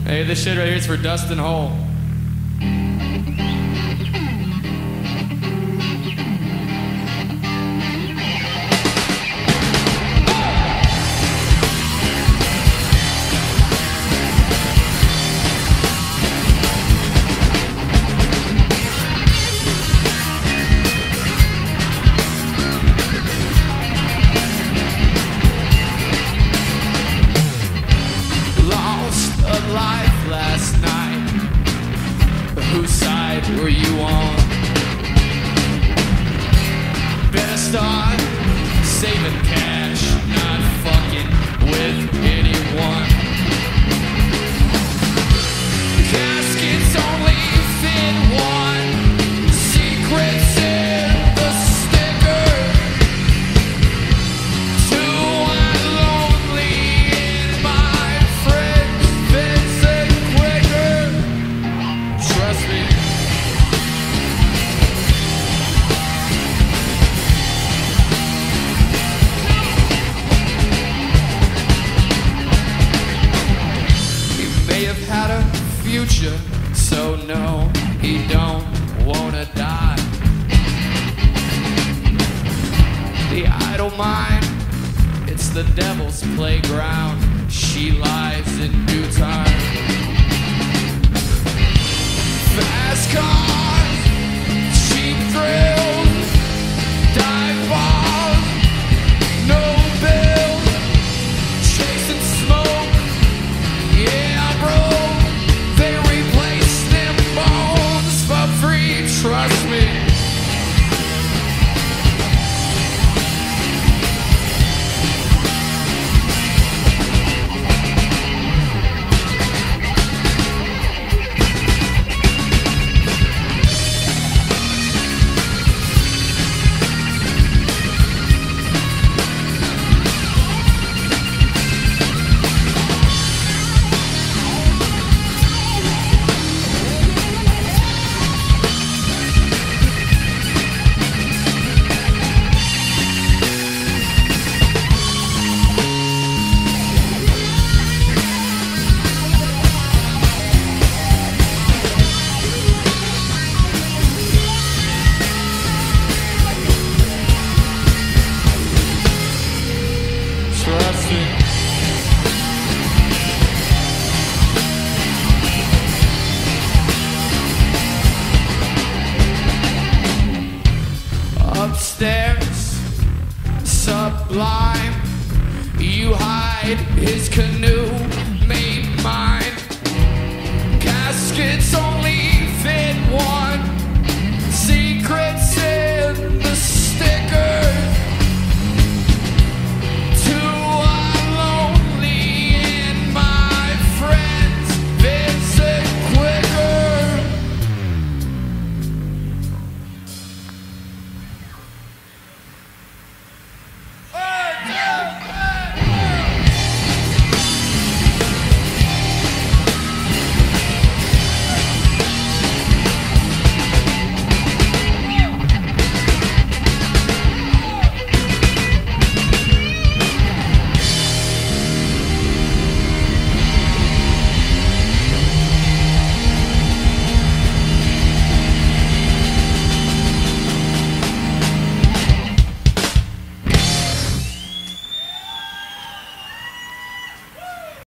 Hey, this shit right here is for Dustin Hole. Life last night. Whose side were you on? Better start saving cash, not fucking with anyone. Caskets only fit one. Secrets in the sticker. Too lonely in my friend. Trust me. He may have had a future, so no, he don't wanna die. The idle mind, it's the devil's playground. She lies in due time. Fast cars, cheap thrills, dive bars, no bills, chasing smoke, yeah bro, they replace them bones for free, trust me. Upstairs, sublime, you hide his canoe, made mine. Caskets on